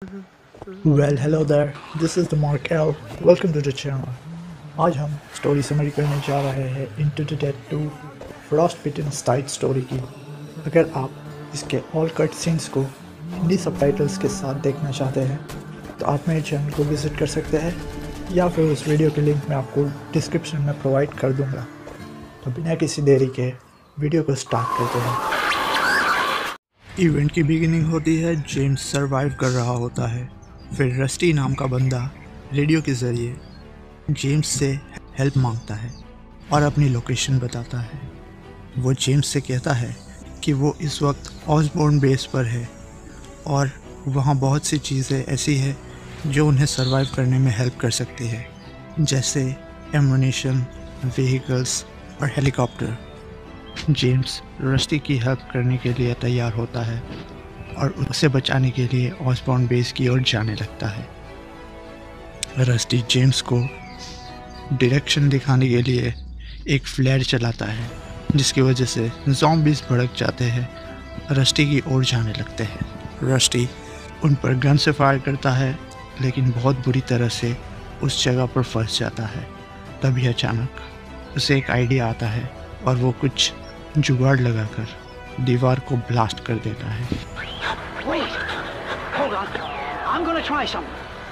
Well, hello there. This is the Mark L. Welcome to the channel. आज हम story summary करने जा रहे हैं Into the Dead 2 Frostbitten Stites story की। अगर आप इसके ऑल कट सीन्स को हिंदी सबटाइटल्स के साथ देखना चाहते हैं तो आप मेरे चैनल को विज़िट कर सकते हैं या फिर उस वीडियो के लिंक मैं आपको डिस्क्रिप्शन में प्रोवाइड कर दूंगा। तो बिना किसी देरी के वीडियो को स्टार्ट करते हैं। इवेंट की बिगिनिंग होती है। जेम्स सरवाइव कर रहा होता है। फिर रस्टी नाम का बंदा रेडियो के ज़रिए जेम्स से हेल्प मांगता है और अपनी लोकेशन बताता है। वो जेम्स से कहता है कि वो इस वक्त ऑसबोर्न बेस पर है और वहाँ बहुत सी चीज़ें ऐसी है जो उन्हें सरवाइव करने में हेल्प कर सकती है, जैसे एमुनिशन, व्हीकल्स और हेलीकॉप्टर। जेम्स रस्टी की हेल्प करने के लिए तैयार होता है और उसे बचाने के लिए ऑसबोर्न बेस की ओर जाने लगता है। रस्टी जेम्स को डायरेक्शन दिखाने के लिए एक फ्लेयर चलाता है, जिसकी वजह से ज़ॉम्बीज़ भड़क जाते हैं, रस्टी की ओर जाने लगते हैं। रस्टी उन पर गन से फायर करता है, लेकिन बहुत बुरी तरह से उस जगह पर फंस जाता है। तभी अचानक उसे एक आइडिया आता है और वो कुछ जुगाड़ लगाकर दीवार को ब्लास्ट कर देता है। Wait, hold on. I'm gonna try something.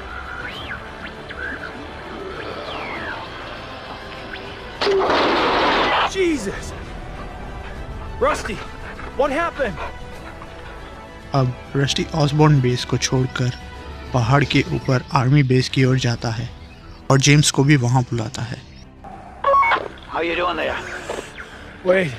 Jesus! Rusty, what happened? अब रस्टी ऑसबोर्न बेस को छोड़कर पहाड़ के ऊपर आर्मी बेस की ओर जाता है और जेम्स को भी वहां बुलाता है। How you doing there? Wait.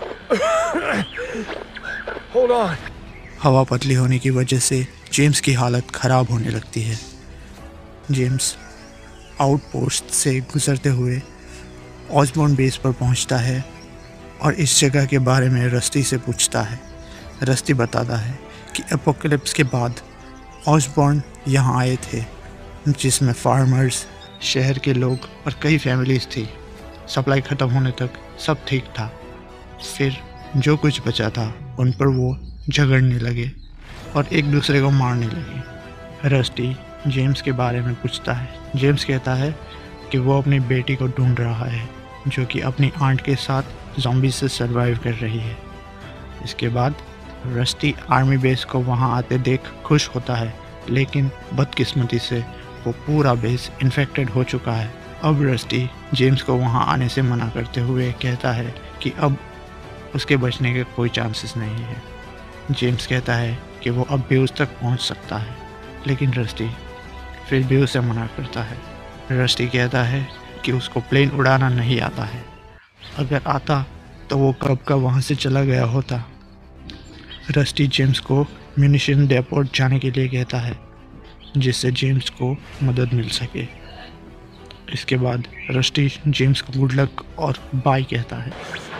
Hold on. हवा पतली होने की वजह से जेम्स की हालत ख़राब होने लगती है। जेम्स आउटपोस्ट से गुजरते हुए ऑसबोर्न बेस पर पहुंचता है और इस जगह के बारे में रस्टी से पूछता है। रस्टी बताता है कि एपोकलिप्स के बाद ऑसबोर्न यहाँ आए थे, जिसमें फार्मर्स, शहर के लोग और कई फैमिलीज थी। सप्लाई ख़त्म होने तक सब ठीक था। फिर जो कुछ बचा था उन पर वो झगड़ने लगे और एक दूसरे को मारने लगे। रस्टी जेम्स के बारे में पूछता है। जेम्स कहता है कि वो अपनी बेटी को ढूंढ रहा है, जो कि अपनी आंट के साथ ज़ॉम्बी से सरवाइव कर रही है। इसके बाद रस्टी आर्मी बेस को वहाँ आते देख खुश होता है, लेकिन बदकिस्मती से वो पूरा बेस इन्फेक्टेड हो चुका है। अब रस्टी जेम्स को वहाँ आने से मना करते हुए कहता है कि अब उसके बचने के कोई चांसेस नहीं है। जेम्स कहता है कि वो अब भी उस तक पहुँच सकता है, लेकिन रस्टी फिर भी उसे मना करता है। रस्टी कहता है कि उसको प्लेन उड़ाना नहीं आता है। अगर आता तो वो कब का वहाँ से चला गया होता। रस्टी जेम्स को म्यूनिशन डेपोट जाने के लिए कहता है, जिससे जेम्स को मदद मिल सके। इसके बाद रस्टी जेम्स को गुड लक और बाय कहता है।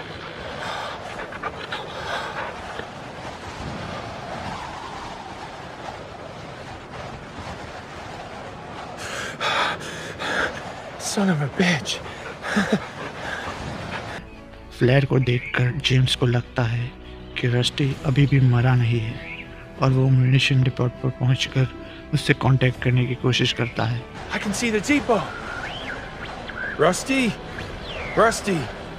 Son of a bitch. Flare को देखकर जेम्स को लगता है कि रस्टी अभी भी मरा नहीं है और वो म्यूनिशन डिपोट पर पहुंचकर उससे कांटेक्ट करने की कोशिश करता है। I can see the depot. Rusty? Rusty.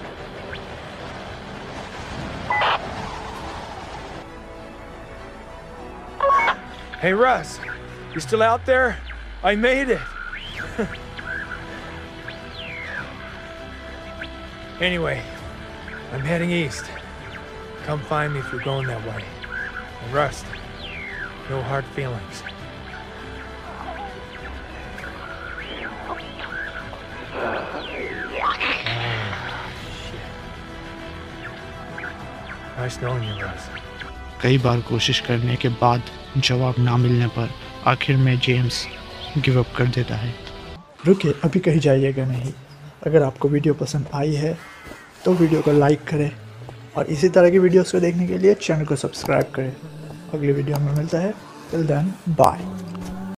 Hey Russ, you still out there? I made it. Anyway, I'm heading east. Come find me if you're going that way. And Rust, no hard feelings. Nice knowing you, Russ. कई बार कोशिश करने के बाद जवाब ना मिलने पर आखिर में जेम्स गिव अप कर देता है। रुकिए, अभी कहीं जाइएगा नहीं। अगर आपको वीडियो पसंद आई है तो वीडियो को लाइक करें और इसी तरह की वीडियोस को देखने के लिए चैनल को सब्सक्राइब करें। अगले वीडियो में मिलता है। Till then, bye.